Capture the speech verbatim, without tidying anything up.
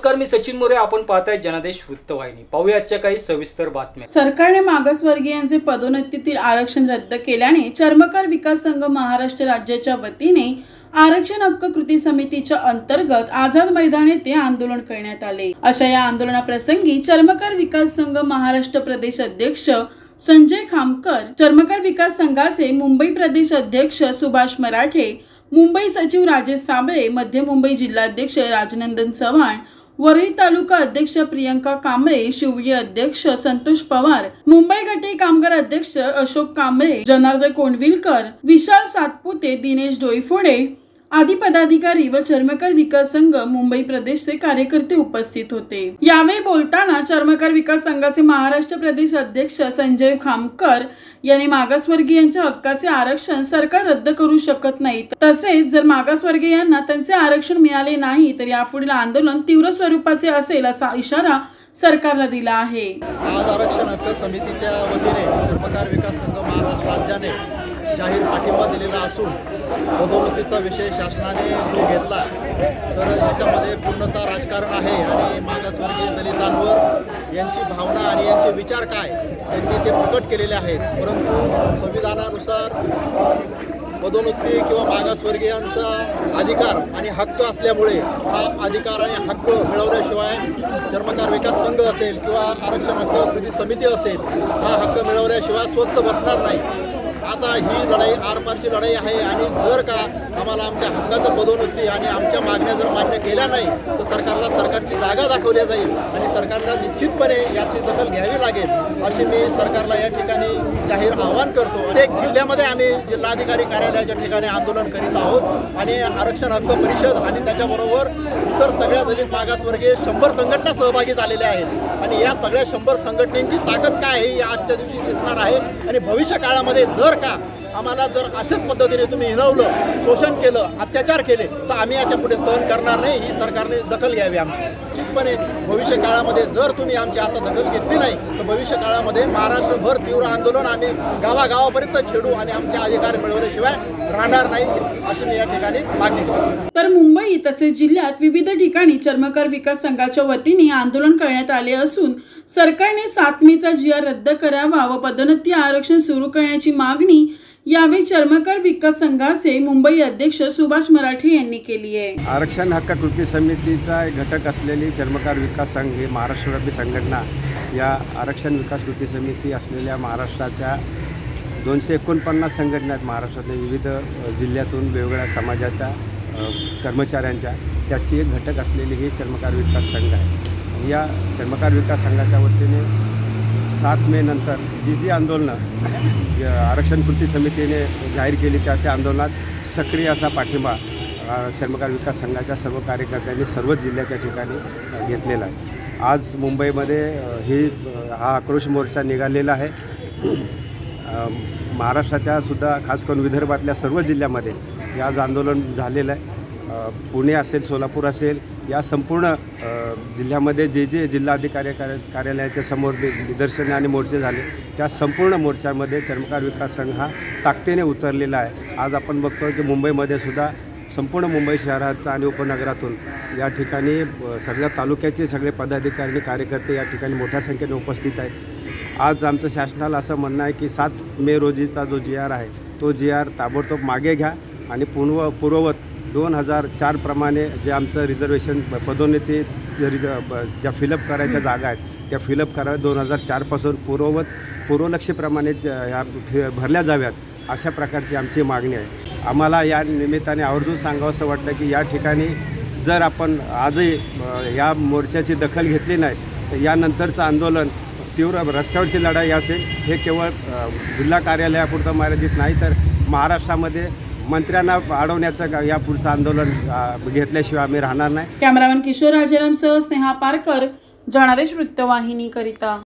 नमस्कार, मी सचिन मोरे. आपण पाहताय जनादेश वृत्तवाहिनी. पाहूया आजच्या काही सविस्तर बातम्या. सरकारने मागासवर्गीयांचे पदोन्नतीतील आरक्षण रद्द केल्याने चर्मकार विकास संघ महाराष्ट्र राज्याच्या वतीने आरक्षण हक्क कृती समितीच्या अंतर्गत आझाद मैदान येथे आंदोलन करण्यात आले. अशा या आंदोलनाप्रसंगी चर्मकार विकास संघ महाराष्ट्र प्रदेश अध्यक्ष संजय खामकर, चर्मकार विकास संघाचे मुंबई प्रदेश अध्यक्ष सुभाष मराठे, मुंबई सचिव राजेश साबळे, मध्य मुंबई जिल्हाध्यक्ष राजनंदन चव्हाण, वरळी तालुका अध्यक्ष प्रियंका कांबळे, शिवगी अध्यक्ष संतोष पवार, मुंबई घटई कामगार अध्यक्ष अशोक कांबळे, जनार्दन कोंडविलकर, विशाल सातपुते, दिनेश डोईफोडे आदी पदाधिकारी व चर्मकार विकास संघ मुंबई प्रदेशचे कार्यकर्ते उपस्थित होते. यावेळी बोलताना चर्मकार विकास संघाचे महाराष्ट्र प्रदेश अध्यक्ष संजय खामकर यांनी मागासवर्गीयांच्या हक्काचे आरक्षण सरकार रद्द करू शकत नाही, तसेच जर मागासवर्गीयांना त्यांचे आरक्षण मिळाले नाही तर यापुढील आंदोलन तीव्र स्वरूपाचे असेल असा इशारा सरकारला दिला आहे. आज आरक्षण हक्क समितीच्या वतीने चर्मकार विकास संघ महाराष्ट्र राज्याने जाहीर पाठिंबा दिलेला असून पदोन्नतीचा विषय शासनाने जो घेतला तर याच्यामध्ये पूर्णतः राजकारण आहे आणि मागासवर्गीय दलितांवर यांची भावना आणि यांचे विचार काय यांनी ते प्रकट केलेले आहेत. परंतु संविधानानुसार पदोन्नती किंवा मागासवर्गीयांचा अधिकार आणि हक्क असल्यामुळे हा अधिकार आणि हक्क मिळवल्याशिवाय चर्मकार विकास संघ असेल किंवा आरक्षण हक्क कृती समिती असेल हा हक्क मिळवल्याशिवाय स्वस्थ बसणार नाही. आता ही लढाई आरपारची लढाई आहे आणि जर का आम्हाला आमच्या हक्काचं पदोन्नती आणि आमच्या मागण्या जर मान्य केल्या नाही तर सरकारला सरकारची जागा दाखवल्या जाईल आणि सरकारला निश्चितपणे याची दखल घ्यावी लागेल असे मी सरकारला या ठिकाणी जाहीर आवाहन करतो. अनेक जिल्ह्यामध्ये आम्ही जिल्हाधिकारी कार्यालयाच्या ठिकाणी आंदोलन करीत आहोत आणि आरक्षण हक्क परिषद आणि त्याच्याबरोबर इतर सगळ्या दलित मागासवर्गीय शंभर संघटना सहभागी झालेल्या आहेत आणि या सगळ्या शंभर संघटनेची ताकद काय आहे या आजच्या दिवशी दिसणार आहे. आणि भविष्य काळामध्ये जर का आम्हाला जर अशाच पद्धतीने तुम्ही हिणवलं, शोषण केलं, अत्याचार केले तर आम्ही याच्या पुढे सहन करणार नाही. ही सरकारने दखल घ्यावी आमची निश्चितपणे. भविष्य काळामध्ये जर तुम्ही आमची आता दखल घेतली नाही तर भविष्य काळामध्ये महाराष्ट्रभर तीव्र आंदोलन आम्ही गावागावापर्यंत छेडू आणि आमचे अधिकार मिळवल्याशिवाय राहणार नाही अशी मी या ठिकाणी मागणी करतो. तर मुंबई तसेच जिल्ह्यात विविध ठिकाणी चर्मकार विकास संघाच्या वतीने आंदोलन करण्यात आले असून सरकारने सात मेचा जी आर रद्द करावा व पदोन्नती आरक्षण सुरू करण्याची मागणी यावेळी चर्मकार विकास संघाचे मुंबई अध्यक्ष सुभाष मराठे यांनी केली आहे. आरक्षण हक्क कृती समितीचा घटक असलेली चर्मकार विकास संघ ही महाराष्ट्रव्यापी संघटना या आरक्षण विकास कृती समिती असलेल्या महाराष्ट्राच्या दोनशे एकोणपन्नास संघटना आहेत. महाराष्ट्रातल्या विविध जिल्ह्यातून वेगवेगळ्या समाजाच्या कर्मचाऱ्यांच्या त्याची एक घटक असलेली ही चर्मकार विकास संघ आहे. या चर्मकार विकास संघाच्या वतीने सात मे नंतर जी जी आंदोलनं आरक्षण कृती समितीने जाहीर केली त्या त्या आंदोलनात सक्रिय असा पाठिंबा चर्मकार विकास संघाच्या सर्व कार्यकर्त्यांनी सर्वच जिल्ह्याच्या ठिकाणी घेतलेला आहे. आज मुंबईमध्ये ही हा आक्रोश मोर्चा निघालेला आहे. महाराष्ट्राच्या सुद्धा खास करून विदर्भातल्या सर्व जिल्ह्यामध्ये हे आज आंदोलन झालेलं आहे. पुणे असेल, सोलापूर असेल या संपूर्ण जिल्ह्यामध्ये जे जे जिल्हाधिकारी कार्यालयाच्या समोर निदर्शने आणि मोर्चे झाले त्या संपूर्ण मोर्चामध्ये चर्मकार विकास संघ हा ताकदीने उतरलेला आहे. आज आपण बघतो की मुंबईमध्ये सुद्धा संपूर्ण मुंबई शहरात आणि उपनगरातून या ठिकाणी सगळ्या तालुक्याचे सगळे पदाधिकारी कार्यकर्ते या ठिकाणी मोठ्या संख्येने उपस्थित आहेत. आज आमचं शासनाला असं म्हणणं आहे की सात मे रोजीचा जो जी आर आहे तो जी आर ताबडतोब मागे घ्या आणि पूर्व पूर्ववत दोन हजार चार प्रमाणे जे आमचं रिझर्वेशन पदोन्नती रिज ज्या फिलअप करायच्या जागा आहेत त्या फिलअप कराव्या. दोन हजार चारपासून पूर्ववत पूर्वलक्षीप्रमाणे ह्या भरल्या जाव्यात अशा प्रकारची आमची मागणी आहे. आम्हाला या निमित्ताने आवर्जून सांगावंसं वाटतं की या ठिकाणी जर आपण आजही या मोर्चाची दखल घेतली नाही तर यानंतरचं आंदोलन तीव्र रस्त्यावरची लढाई असेल. हे केवळ जिल्हा कार्यालयापुरतं मर्यादित नाही तर महाराष्ट्रामध्ये मंत्र्यांना अडवण्याचं या पुढचं आंदोलन घेतल्याशिवाय आम्ही राहणार नाही. कॅमेरामॅन किशोर राजाराम सह स्नेहा पारकर, जनादेश वृत्तवाहिनी करिता.